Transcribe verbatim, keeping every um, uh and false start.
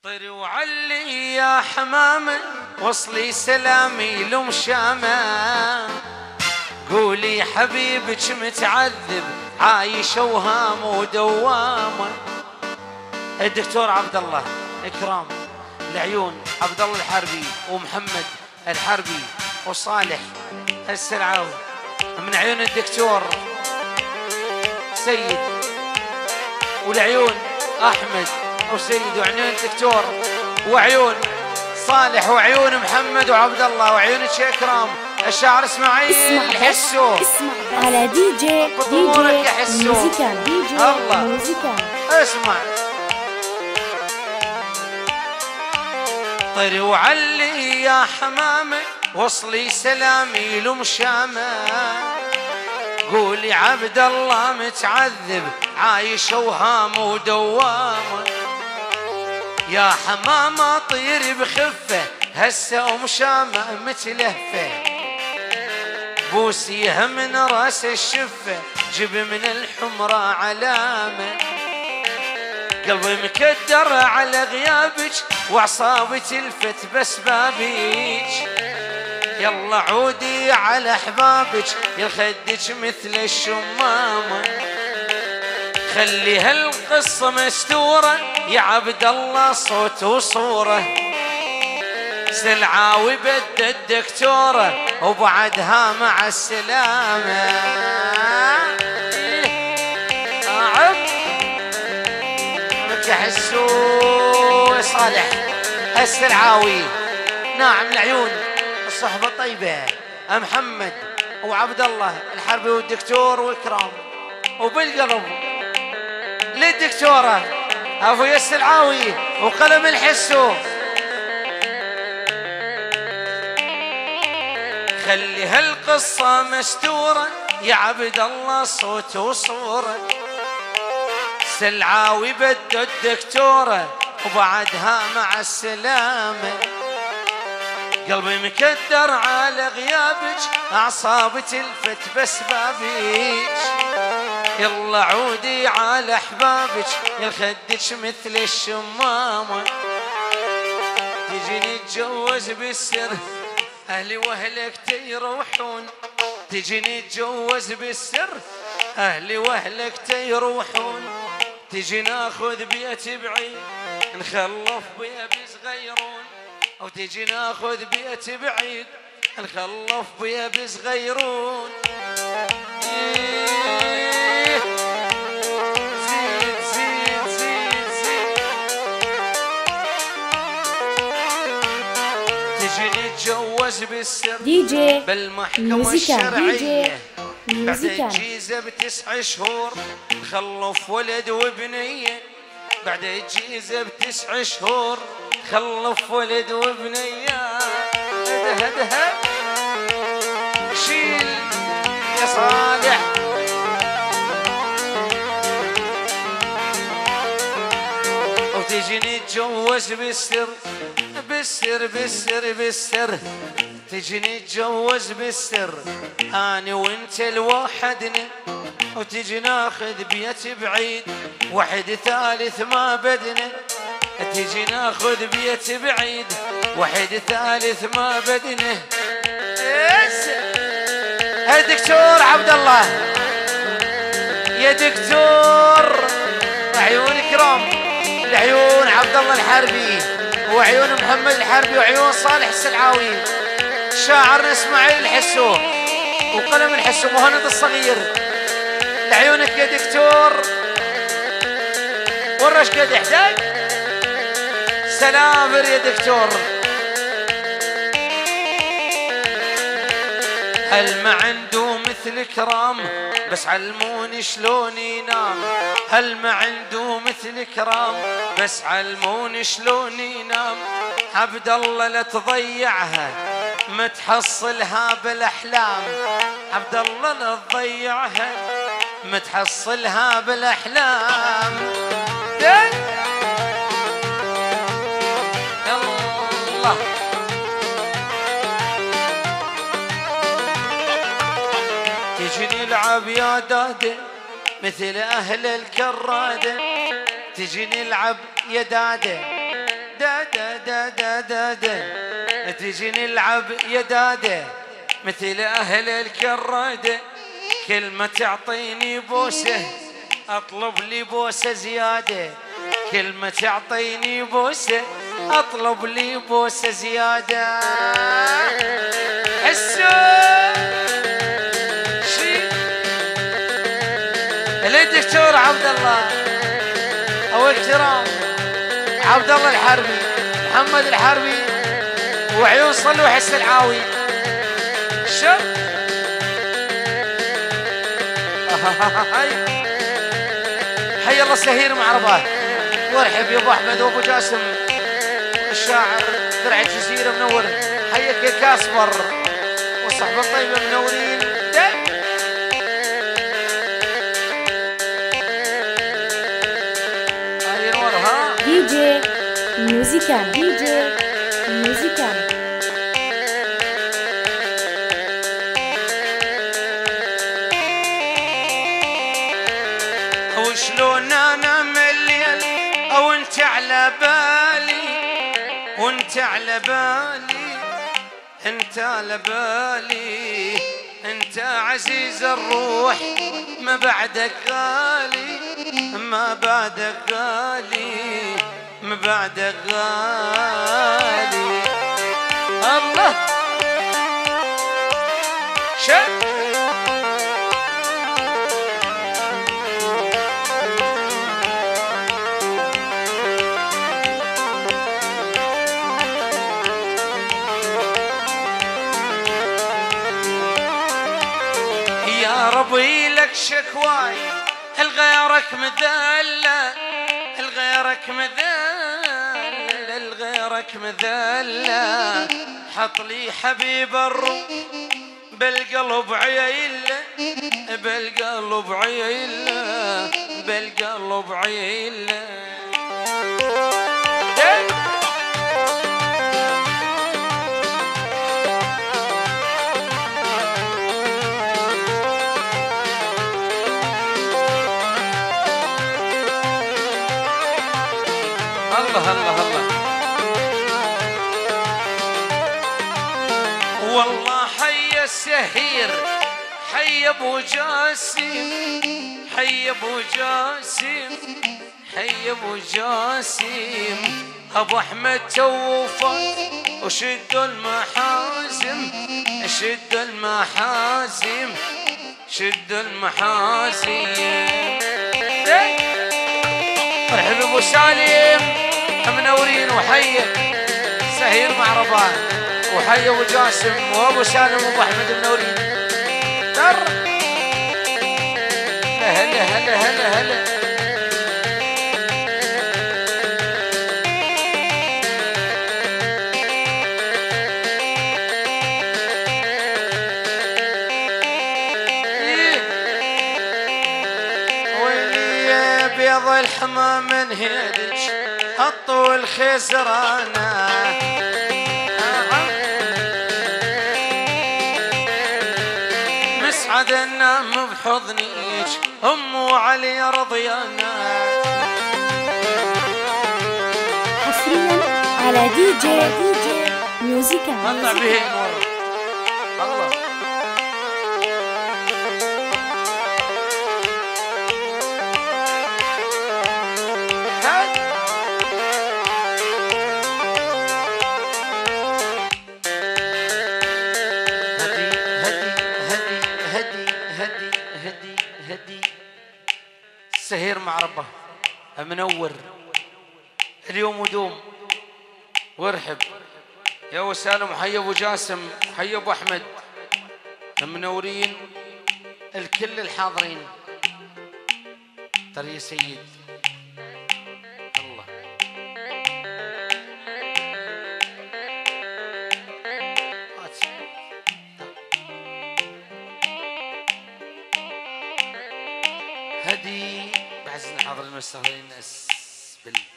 طري وعلي يا حمامة وصلي سلامي لمشامة، قولي حبيبك متعذب عايش وهام ودوامة. الدكتور عبد الله إكرام العيون، عبد الله الحربي ومحمد الحربي وصالح السلعاوي، من عيون الدكتور سيد والعيون أحمد وسيد وعيون الدكتور وعيون صالح وعيون محمد وعبد الله وعيون الشيخ إكرام الشاعر اسماعيل الحسو. اسمع على دي جي دي جي موسيقان دي جي موسيقان. اسمع طري وعلي يا حمامة وصلي سلامي لمشامة، قولي عبد الله متعذب عايش وهام ودوامه. يا حمامة طيري بخفة هسه ومشامة متلهفة، بوسيها من راس الشفة جيب من الحمرة علامة. قلبي مكدر على غيابك وعصابي تلفت بس بابيك، يلا عودي على احبابك يخدك مثل الشمامة. خلي هالقصة مستورة يا عبد الله صوت وصورة، سلعاوي بد الدكتورة وبعدها مع السلامة. أعب لك حسو صالح السلعاوي، ناعم العيون الصحبة الطيبة محمد وعبد الله الحربي والدكتور وإكرام، وبالقلب للدكتورة أبو السلعاوي وقلم الحسو. خلي هالقصة مستورة يا عبد الله صوت وصورة، سلعاوي بد الدكتورة وبعدها مع السلامة. قلبي مكدر على غيابك أعصابي تلفت بس بابيك، يلا عودي على أحبابك يخدك مثل الشمامة. تجيني اتجوز بالسر أهلي وأهلك تيروحون، تجيني اتجوز بالسر أهلي وأهلك تيروحون، تجي ناخذ بيت بعيد نخلف بيبي صغيرون، أو تجي ناخذ بيت بعيد نخلف بيبي صغيرون. زيد زيد زيد زيد تجي نتجوز بالسر دي جي بالمحكمة الشرعية بعد الجيزة بتسع شهور خلف ولد وبنية، بعد الجيزة بتسع شهور خلف ولد وبنية. هده هده شيل يا صالح وتجي نتجوز بالسر بالسر بالسر بالسر، تجي نتجوز بالسر أنا وانت لوحدنا، وتجي ناخذ بيت بعيد واحد ثالث ما بدنا، تجي ناخذ بيت بعيد واحد ثالث ما بدنا. يا دكتور عبد الله يا دكتور عيون إكرام العيون عبد الله الحربي وعيون محمد الحربي وعيون صالح السلعاوي، شاعرنا اسماعيل الحسو وقلم الحسو مهند الصغير لعيونك يا دكتور. ورش قد يحتاج سلامر يا دكتور. هل ما عنده مثل كرام بس علموني شلون ينام، هل ما عنده مثل كرام بس علموني شلون ينام. عبد الله لا تضيعها ما تحصلها بالاحلام، عبد الله لا تضيعها ما تحصلها بالاحلام. الله تجي نلعب يا داده مثل اهل الكراده، تجي نلعب يا داده دادا دادا دادا تجي نلعب يا دادا مثل أهل الكرادة، كل ما تعطيني بوسة أطلب لي بوسة زيادة، كل ما تعطيني بوسة أطلب لي بوسة زيادة. حسوا شي الدكتور عبد الله أو اكترام عبد الله الحربي محمد الحربي وعيون صلوا حس العاوي. شو حي الله سهير مع رباه، وارحب يا ابو احمد وابو جاسم الشاعر درع الجزيره منور، حيك يا كاسبر والصحبه الطيبه منورين. هاي نور ها دي جي ميوزيكال دي جي ميوزيكال. وشلون انا مليل او انت على بالي، وانت على بالي، انت على بالي، انت عزيز الروح ما بعدك غالي، ما بعدك غالي، ما بعدك غالي. الله شد يا ربي لك شكواي، الغيرك مذلة، الغيرك مذلة، الغيرك مذلة، حط لي حبيب الروح بالقلب عيلة، بالقلب عيلة، بالقلب عيلة. الله الله الله والله حي السهير، حي ابو جاسم، حي ابو جاسم، حي ابو جاسم، ابو احمد توفى وشدوا المحازم، شدوا المحازم، شدوا المحازم. مرحبا ابو سالم منورين، وحي سهير مع ربان، وحي ابو جاسم وابو سالم وابو احمد منورين. تر هلا هلا هلا هلا بيض الحمام من هيدج الطول خزرانه، مسعد النام بحضنيج ام علي رضيانا. حصريا على دي جي دي جي ميوزيكال. طلع به نور الله. سهير مع ربه منور اليوم ودوم، وارحب يا وسالم وحي ابو جاسم وحي ابو احمد منورين الكل الحاضرين. ترى يا سيد الله هدي بعزنا حاضر المستهلين الناس بال